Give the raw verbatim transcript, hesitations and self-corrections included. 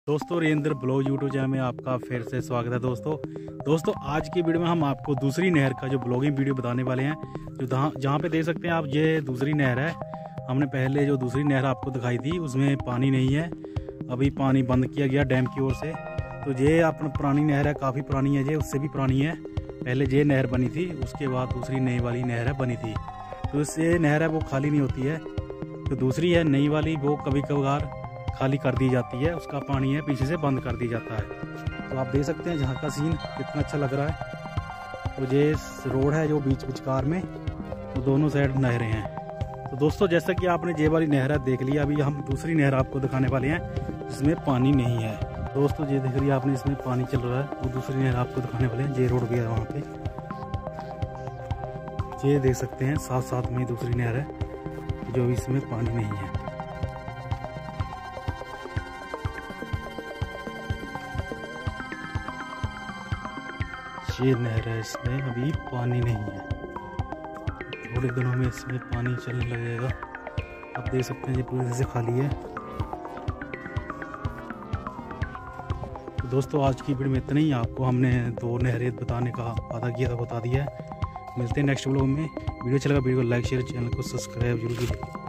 दोस्तों रेंद्र blog YouTube channel में आपका फिर से स्वागत है। दोस्तों दोस्तों आज की वीडियो में हम आपको दूसरी नहर का जो ब्लॉगिंग वीडियो बताने वाले हैं, जो जहाँ जहाँ पे देख सकते हैं आप, ये दूसरी नहर है। हमने पहले जो दूसरी नहर आपको दिखाई थी उसमें पानी नहीं है, अभी पानी बंद किया गया डैम की ओर से। तो ये अपना पुरानी नहर है, काफ़ी पुरानी है, ये उससे भी पुरानी है। पहले ये नहर बनी थी, उसके बाद दूसरी नई वाली नहर है बनी थी। तो इससे नहर है वो खाली नहीं होती है। तो दूसरी है नई वाली, वो कभी कभार खाली कर दी जाती है, उसका पानी है पीछे से बंद कर दी जाता है। तो आप देख सकते हैं जहाँ का सीन कितना अच्छा लग रहा है। तो ये रोड है जो बीच विचकार में, तो दोनों साइड नहरें हैं। तो दोस्तों जैसा कि आपने ये वाली नहर है देख लिया, अभी हम दूसरी नहर आपको दिखाने वाले हैं जिसमें पानी नहीं है। दोस्तों ये देख लिया आपने, इसमें पानी चल रहा है, वो दूसरी नहर आपको दिखाने वाले हैं। ये रोड भी है वहाँ पे, ये देख सकते हैं साथ साथ में दूसरी नहर है जो इसमें पानी नहीं है। ये नहर है, इसमें अभी पानी नहीं है, थोड़े दिनों में इसमें पानी चलने लगेगा। आप देख सकते हैं ये पूरी तरह से खाली है। तो दोस्तों आज की वीडियो में इतना ही, आपको हमने दो नहरें बताने का वादा किया था, बता दिया है। मिलते हैं नेक्स्ट व्लॉग में। वीडियो अच्छा लगा वीडियो को लाइक शेयर, चैनल को सब्सक्राइब जरूर कीजिए।